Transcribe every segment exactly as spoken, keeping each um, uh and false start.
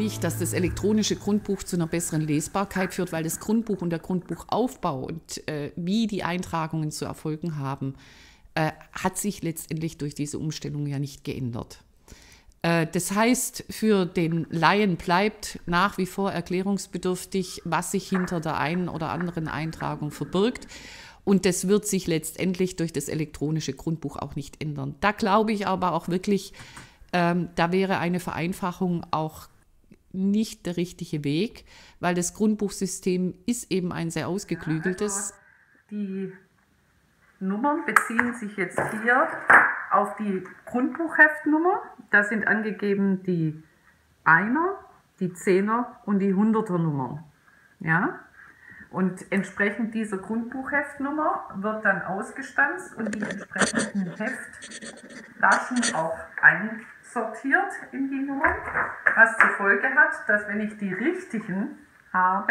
ich, dass das elektronische Grundbuch zu einer besseren Lesbarkeit führt, weil das Grundbuch und der Grundbuchaufbau und äh, wie die Eintragungen zu erfolgen haben, äh, hat sich letztendlich durch diese Umstellung ja nicht geändert. Äh, das heißt, für den Laien bleibt nach wie vor erklärungsbedürftig, was sich hinter der einen oder anderen Eintragung verbirgt. Und das wird sich letztendlich durch das elektronische Grundbuch auch nicht ändern. Da glaube ich aber auch wirklich, ähm, da wäre eine Vereinfachung auch nicht der richtige Weg, weil das Grundbuchsystem ist eben ein sehr ausgeklügeltes. Die Nummern beziehen sich jetzt hier auf die Grundbuchheftnummer. Da sind angegeben die Einer, die Zehner und die Hunderter Nummer. Ja? Und entsprechend dieser Grundbuchheftnummer wird dann ausgestanzt und die entsprechenden Hefttaschen auch einsortiert in die Nummern, was zur Folge hat, dass wenn ich die richtigen habe,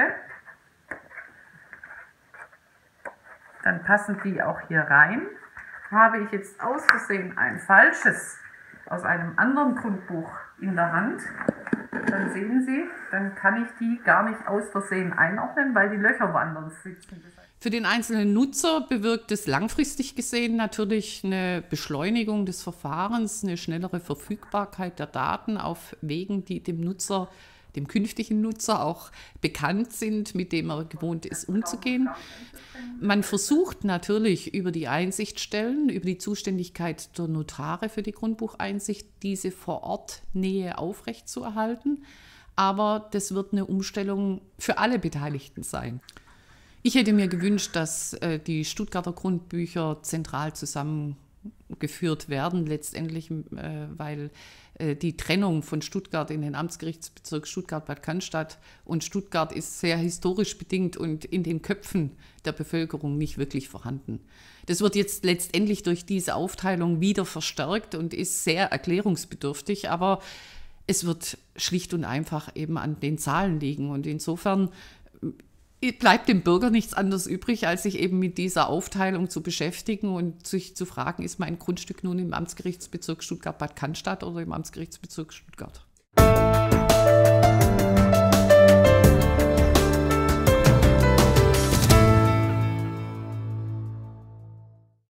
dann passen die auch hier rein. Habe ich jetzt aus Versehen ein falsches aus einem anderen Grundbuch in der Hand, dann sehen Sie, dann kann ich die gar nicht aus Versehen einordnen, weil die Löcher woanders sitzen. Für den einzelnen Nutzer bewirkt es langfristig gesehen natürlich eine Beschleunigung des Verfahrens, eine schnellere Verfügbarkeit der Daten auf Wegen, die dem Nutzer, dem künftigen Nutzer auch bekannt sind, mit dem er gewohnt ist, umzugehen. Man versucht natürlich über die Einsichtsstellen, über die Zuständigkeit der Notare für die Grundbucheinsicht, diese Vor-Ort-Nähe aufrechtzuerhalten. Aber das wird eine Umstellung für alle Beteiligten sein. Ich hätte mir gewünscht, dass äh, die Stuttgarter Grundbücher zentral zusammengeführt werden, letztendlich, äh, weil äh, die Trennung von Stuttgart in den Amtsgerichtsbezirk Stuttgart-Bad Cannstatt und Stuttgart ist sehr historisch bedingt und in den Köpfen der Bevölkerung nicht wirklich vorhanden. Das wird jetzt letztendlich durch diese Aufteilung wieder verstärkt und ist sehr erklärungsbedürftig, aber es wird schlicht und einfach eben an den Zahlen liegen und insofern bleibt dem Bürger nichts anderes übrig, als sich eben mit dieser Aufteilung zu beschäftigen und sich zu fragen, ist mein Grundstück nun im Amtsgerichtsbezirk Stuttgart-Bad Cannstatt oder im Amtsgerichtsbezirk Stuttgart?